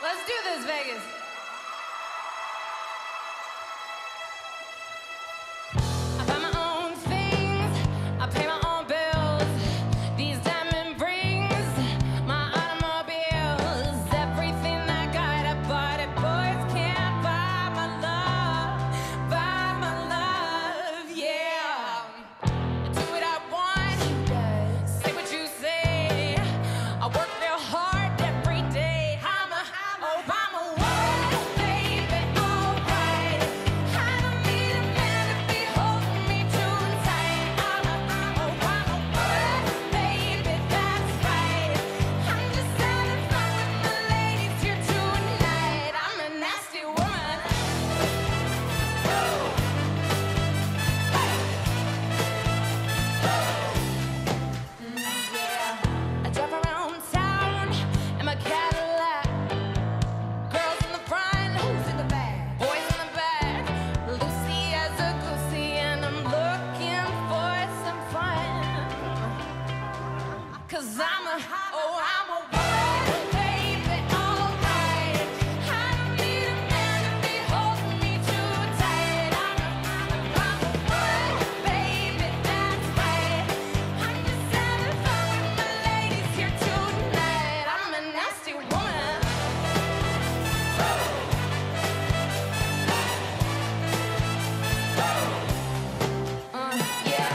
Let's do this, Vegas. I buy my own things, I pay my own bills. These diamond rings, my automobiles, everything I got, I bought it. Boys can't buy my love, yeah. I do what I want, say what you say. I work real hard every day. I'm a world baby, alright. I don't need a man to be holding me too tight. I'm a world baby, that's right. I'm just having fun with my ladies here tonight. I'm a nasty woman. Yeah. I drive around town in my Cadillac. Girls in the front, who's in the back? Boys in the back. Lucy as a goosey, and I'm looking for some fun. 'Cause I'm a world baby, alright. I don't need a man to be holding me too tight. I'm a world baby, that's right. I'm just having fun with my ladies here tonight. I'm a nasty woman. Yeah.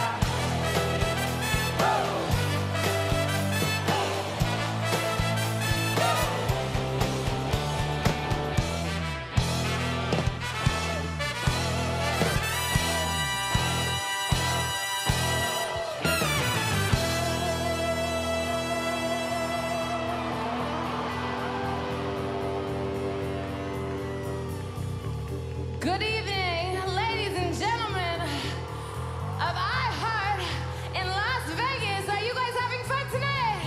Good evening, ladies and gentlemen of iHeart in Las Vegas. Are you guys having fun tonight?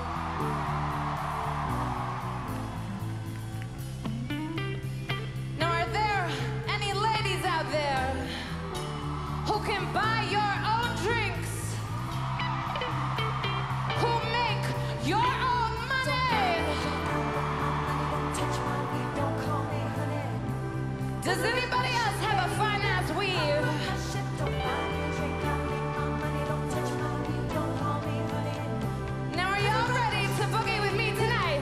Now, are there any ladies out there who can buy your own drinks? Who make your own money? Does anybody else have a fine ass weave? Now are y'all ready to boogie with me tonight?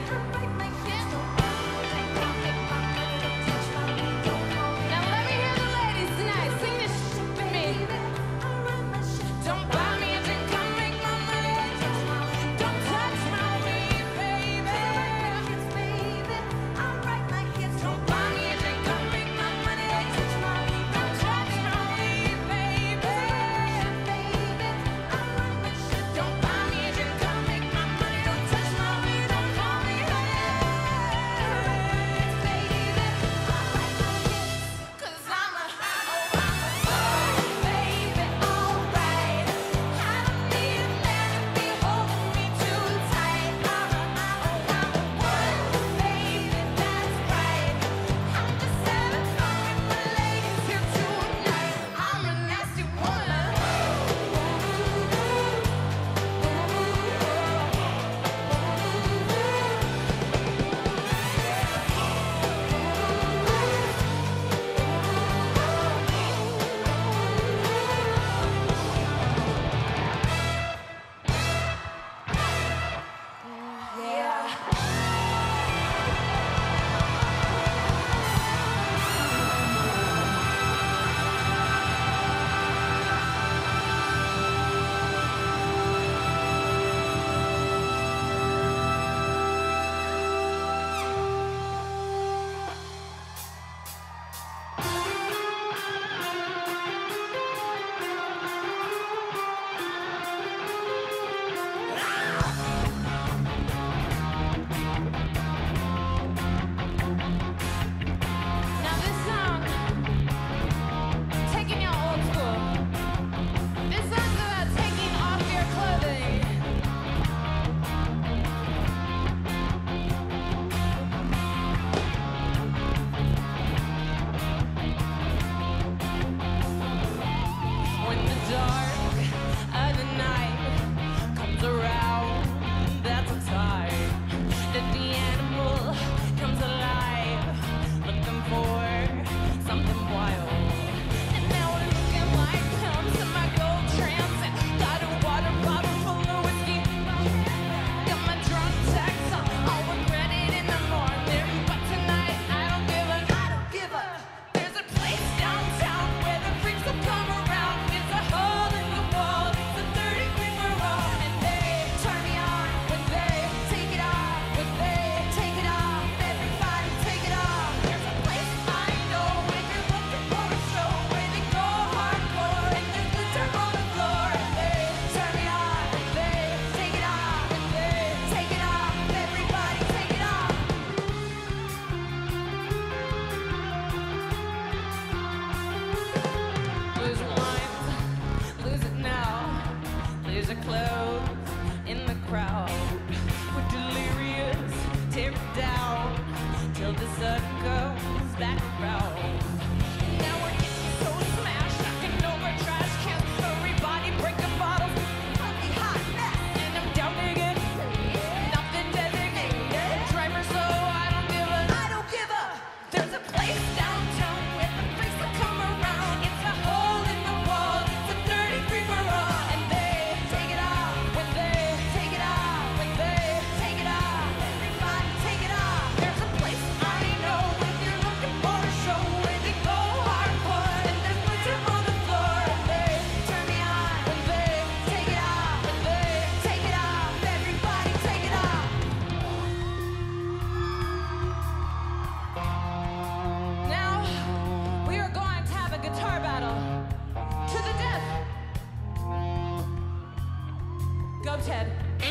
Now let me hear the ladies tonight. Sing this shit with me. Don't buy me a drink, come make my money. Don't touch my weed, baby. Don't buy me a drink, come make my money. Bodies are closed in the crowd. We're delirious, tear it down till the sun comes back around. Now we're getting so smashed, knocking over trash cans. Everybody breaking bottles, funny hot mess. And I'm down again, nothing designated. Driver slow, I don't give a. There's a place downtown where the freaks will come around. It's a hole in the wall, it's a dirty free for all. And they take it off when they take it off, when they take it off. Everybody take it off. There's a place I know if you're looking for a show where they go hardcore and there's glitter on the floor. And they turn me on when they take it off, when they take it off. Everybody take it off. Now we are going to have a guitar battle to the death. Go, Ted.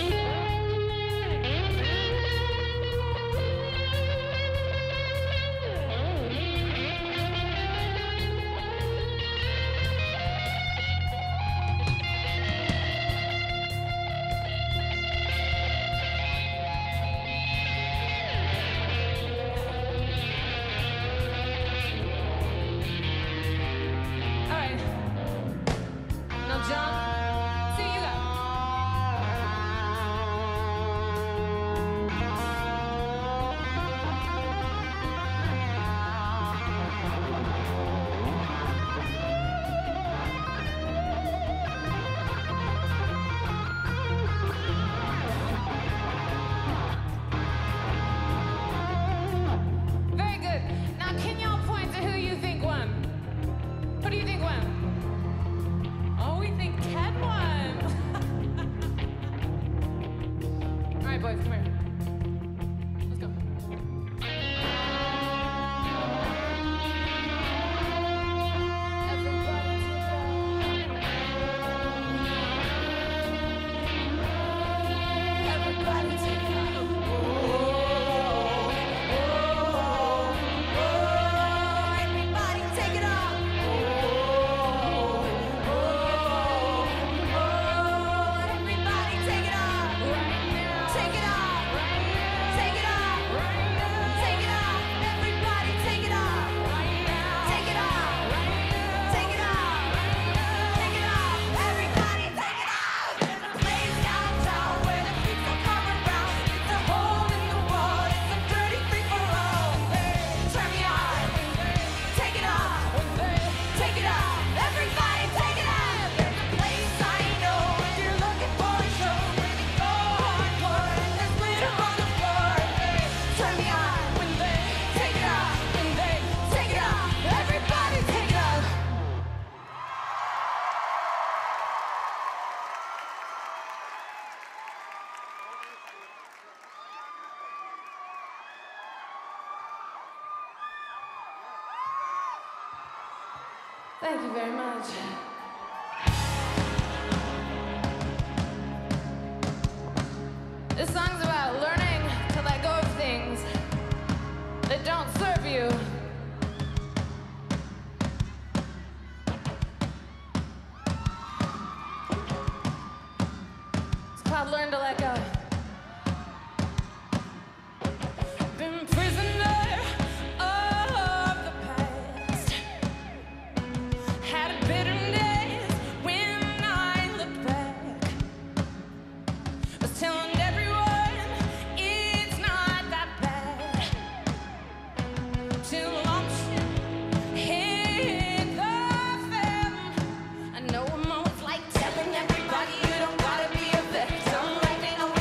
All right. Now, John, see you go. Very good. Now, can y'all point to who you think won? Who do you think won? Oh, we think Ted won. All right, boys, come here. Let's go. Everybody take it off. Everybody take it off. Everybody take it off. Take it off. Take it off. Take it off. Everybody take it off. Take it off. Take it off. Take it off. Everybody take it off. There's a place downtown where the people come around. It's a hole in the wall. It's a dirty free for all. Turn me on. Take it off. Take it off. Everybody take it off. There's a place I know if you're looking for a show where they go hardcore and there's glitter on the floor. Turn me on when they take it off. When they take it off. Everybody take it off. Thank you very much. This song's about learning to let go of things that don't serve you. It's called Learn to Let Go. Been prisoner of the past. Had a bitter days when I look back. Was telling everyone it's not that bad. Till long hit the fan. I know I'm always like telling everybody you don't gotta be a victim. Like they know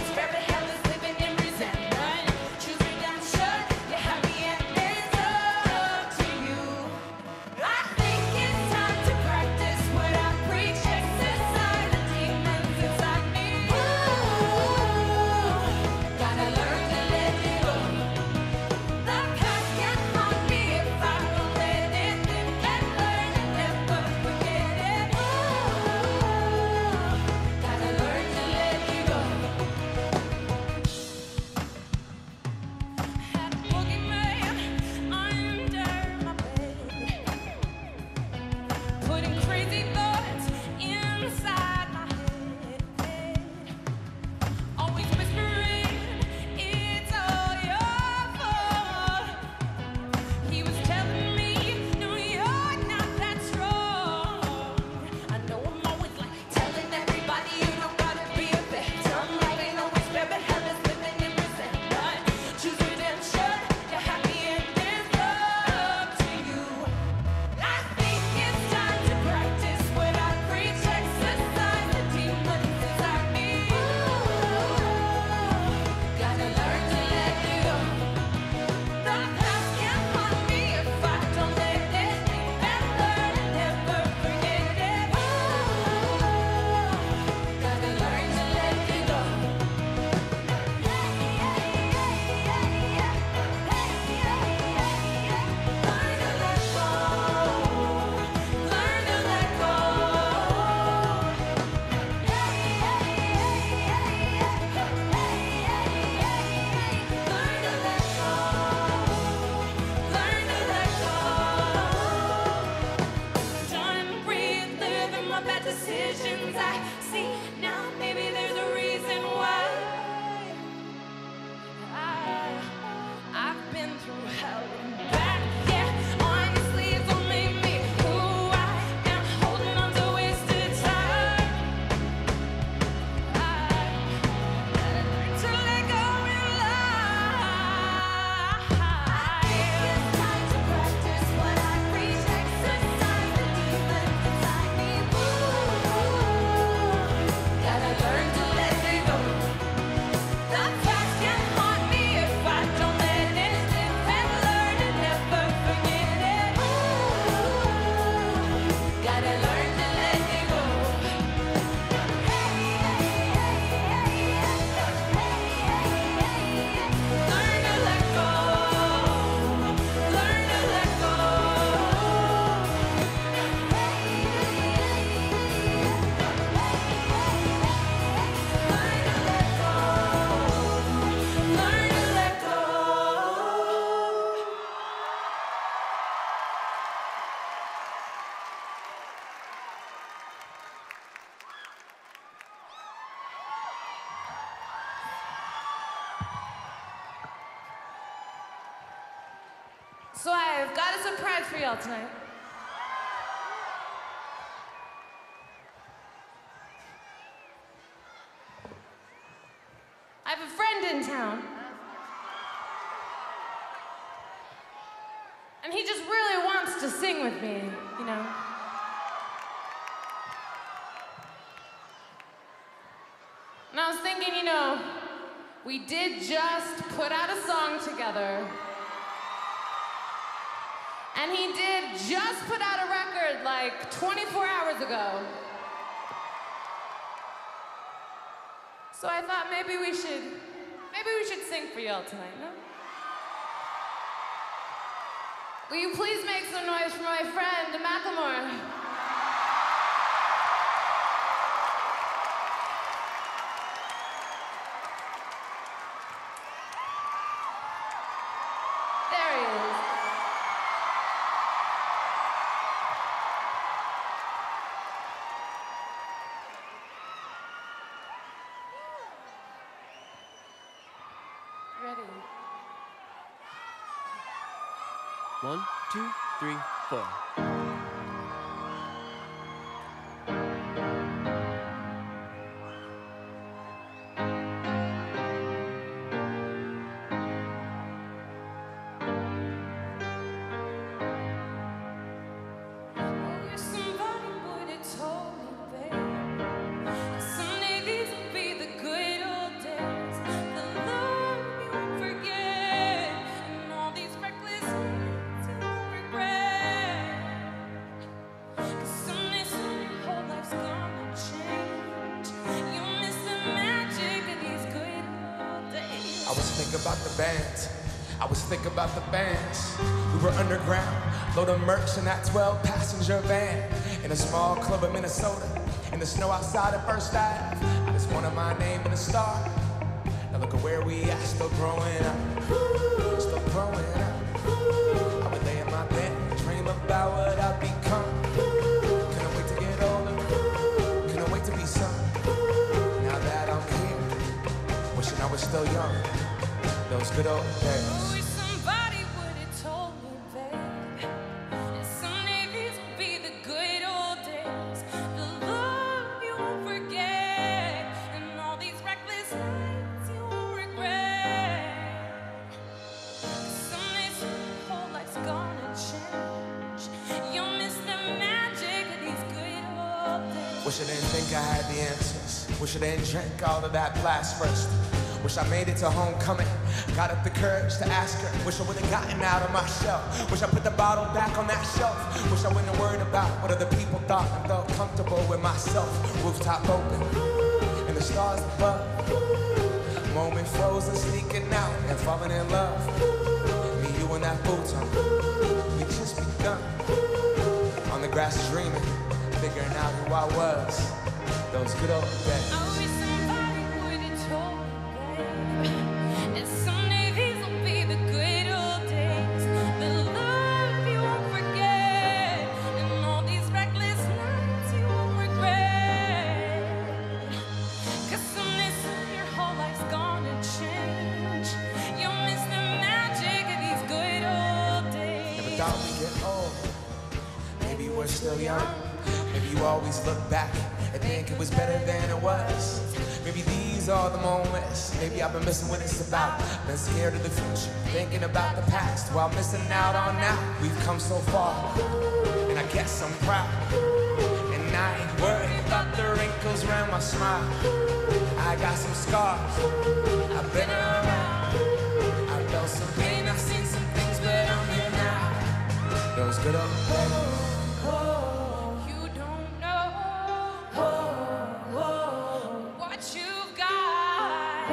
I've got a surprise for y'all tonight. I have a friend in town. And he just really wants to sing with me, you know. And I was thinking, you know, we did just put out a song together. And he did just put out a record like 24 hours ago. So I thought maybe we should sing for y'all tonight, no? Will you please make some noise for my friend, Macklemore? There he is. Ready? 1, 2, 3, 4. I was thinking about the bands. We were underground, loaded merch in that 12-passenger van. In a small club in Minnesota, in the snow outside of First Ave. I just wanted my name and a star. Now look at where we at, still growing up. Still growing up. I would lay in my bed and dream about what I'd become. Couldn't wait to get older, couldn't wait to be some. Now that I'm here, wishing I was still young. Those good old days. I wish somebody would have told me, babe, that someday these would be the good old days. The love you won't forget, and all these reckless nights you won't regret. Someday soon your whole life's gonna change. You'll miss the magic of these good old days. Wish I didn't think I had the answers. Wish I didn't drink all of that blast first. Wish I made it to homecoming, got up the courage to ask her. Wish I would've gotten out of my shell. Wish I put the bottle back on that shelf. Wish I wouldn't have worried about what other people thought and felt comfortable with myself. Rooftop open, and the stars above. Moment frozen, sneaking out and falling in love. Me, you, and that futon, we just begun. On the grass dreaming, figuring out who I was. Those good old days. I wish somebody would have told me, babe, that someday these will be the good old days. The love you won't forget, and all these reckless nights you won't regret. 'Cause someday soon your whole life's gonna change. You'll miss the magic of these good old days. Never thought we'd get old. Maybe we're still young. Maybe you always look back and think it was better than it was. Maybe these are the moments. Maybe I've been missing what it's about. Been scared of the future, thinking about the past while missing out on now. We've come so far, and I guess I'm proud. And I ain't worried about the wrinkles around my smile. I got some scars, I've been around. I felt some pain, I've seen some things, but I'm here now. Those good old days. You don't know what you've got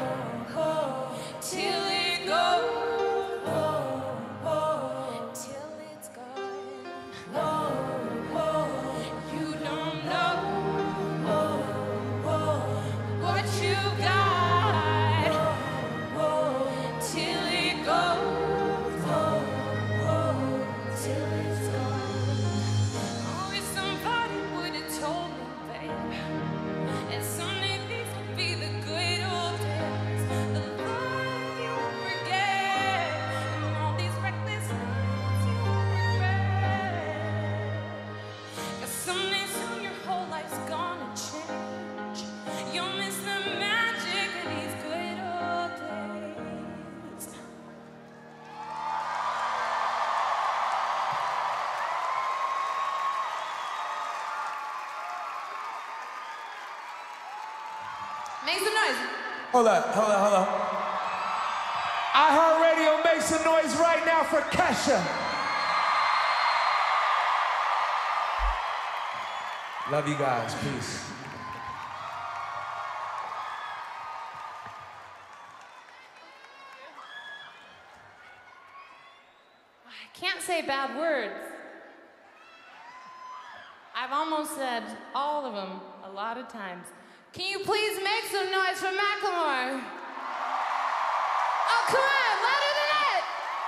till it goes, till it's gone. You don't know what you've got till it goes, till it's gone. Make some noise. Hold up. iHeartRadio, make some noise right now for Kesha. Love you guys, peace. I can't say bad words. I've almost said all of them a lot of times. Can you please make some noise for Macklemore? Oh, come on, louder than that!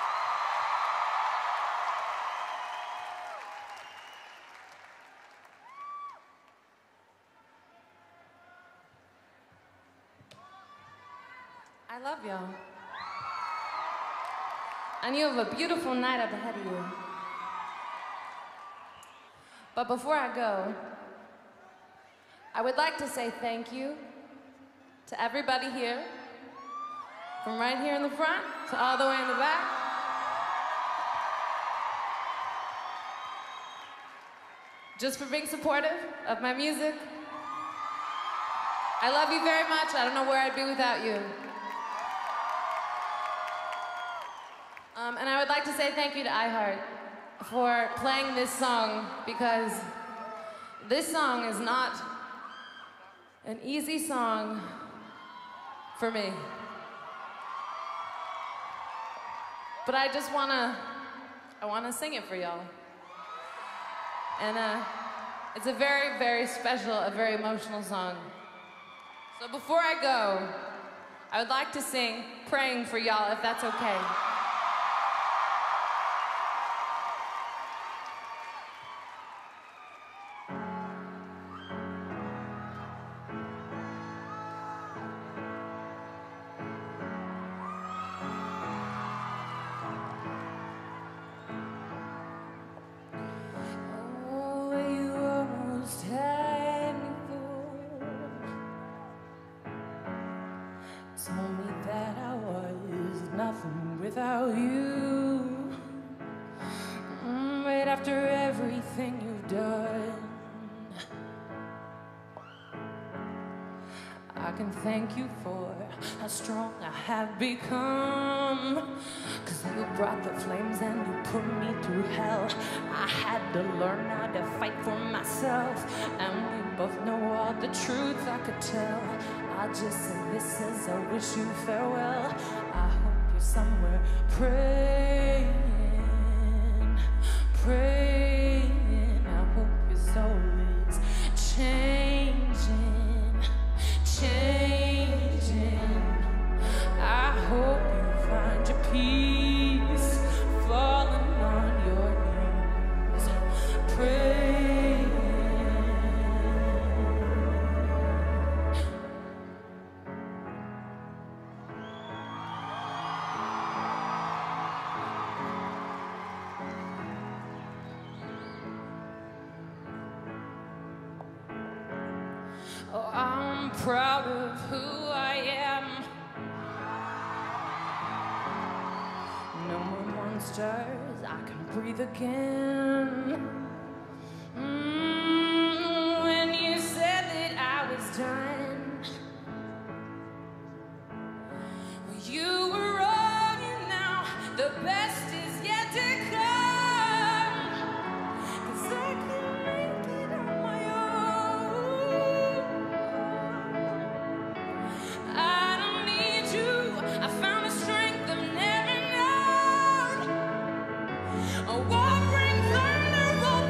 I love y'all. And you have a beautiful night up ahead of you. But before I go, I would like to say thank you to everybody here, from right here in the front to all the way in the back. Just for being supportive of my music. I love you very much. I don't know where I'd be without you. And I would like to say thank you to iHeart for playing this song, because this song is not an easy song for me. But I just wanna sing it for y'all. And it's a very, very special, a very emotional song. So before I go, I would like to sing Praying for Y'all, if that's okay. Told me that I was nothing without you. Right after everything you've done, I can thank you for how strong I have become. 'Cause you brought the flames and you put me through hell. I had to learn how to fight for myself, and we both know all the truth I could tell. I just say this as I wish you farewell. I hope you're somewhere praying, praying. I hope your soul is changing, changing. I hope you find your peace, falling on your knees, praying. Oh, I'm proud of who I am. No more monsters, I can breathe again. When you said that I was done, well, you were wrong, and now the best is yet to come. 'Cause I can make it on my own. I don't need you. I found a strength I've never known. Oh, what bring thunder, what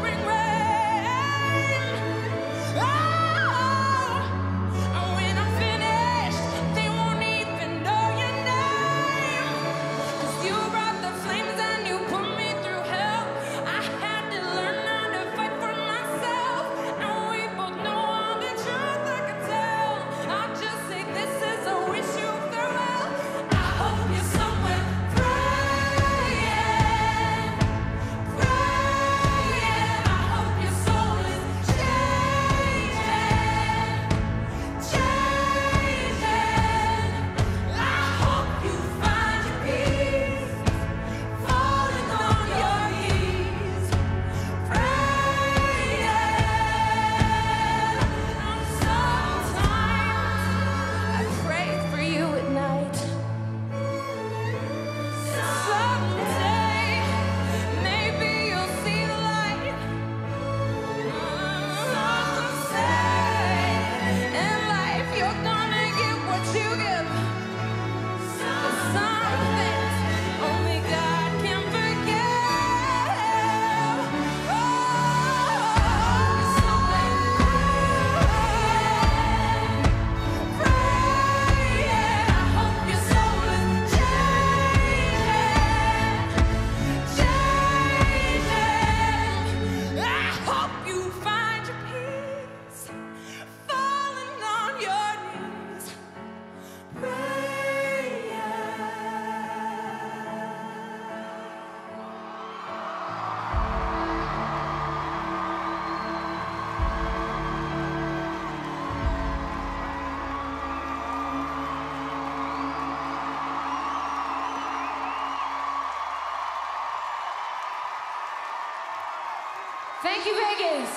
Thank you, Vegas.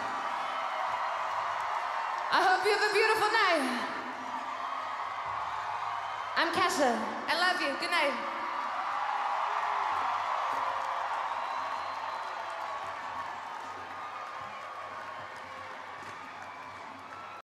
I hope you have a beautiful night. I'm Kesha. I love you. Good night.